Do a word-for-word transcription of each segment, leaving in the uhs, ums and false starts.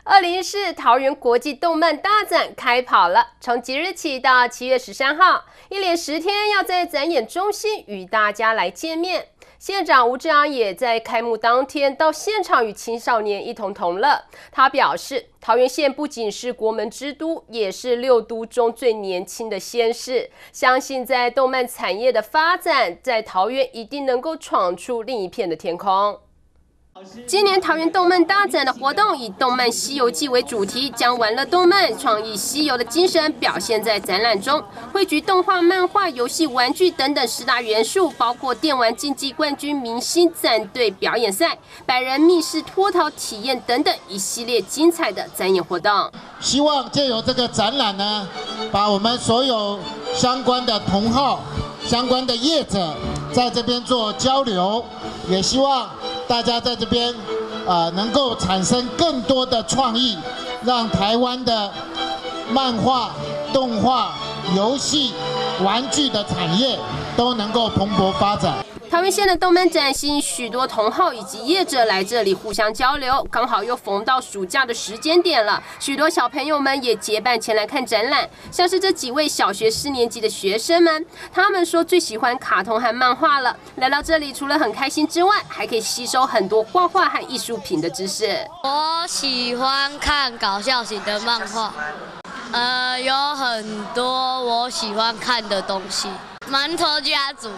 二零一四桃园国际动漫大展开跑了，从即日起到七月十三号，一连十天要在展演中心与大家来见面。县长吴志阳也在开幕当天到现场与青少年一同同乐。他表示，桃园县不仅是国门之都，也是六都中最年轻的县市。相信在动漫产业的发展，在桃园一定能够闯出另一片的天空。 今年桃园动漫大展的活动以《动漫西游记》为主题，将玩乐动漫、创意西游的精神表现在展览中，汇聚动画、漫画、游戏、玩具等等十大元素，包括电玩竞技冠军明星战队表演赛、百人密室脱逃体验等等一系列精彩的展演活动。 希望借由这个展览呢，把我们所有相关的同好、相关的业者在这边做交流，也希望 大家在这边，呃，能够产生更多的创意，让台湾的漫画、动画、游戏、玩具的产业都能够蓬勃发展。 桃园县的动漫展吸引许多同好以及业者来这里互相交流，刚好又逢到暑假的时间点了，许多小朋友们也结伴前来看展览。像是这几位小学四年级的学生们，他们说最喜欢卡通和漫画了。来到这里，除了很开心之外，还可以吸收很多画画和艺术品的知识。 我喜欢看搞笑型的漫画，呃，有很多我喜欢看的东西，馒头家族。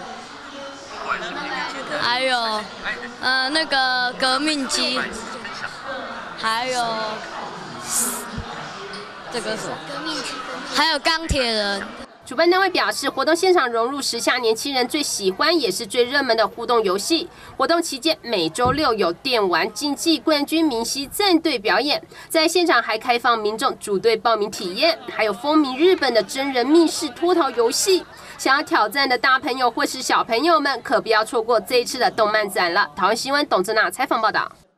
还有，呃，那个革命机，还有这个什么？革命机，还有钢铁人。 主办单位表示，活动现场融入时下年轻人最喜欢也是最热门的互动游戏。活动期间，每周六有电玩竞技冠军明星战队表演，在现场还开放民众组队报名体验，还有风靡日本的真人密室脱逃游戏。 想要挑战的大朋友或是小朋友们，可不要错过这一次的动漫展了。桃园新闻董志娜采访报道。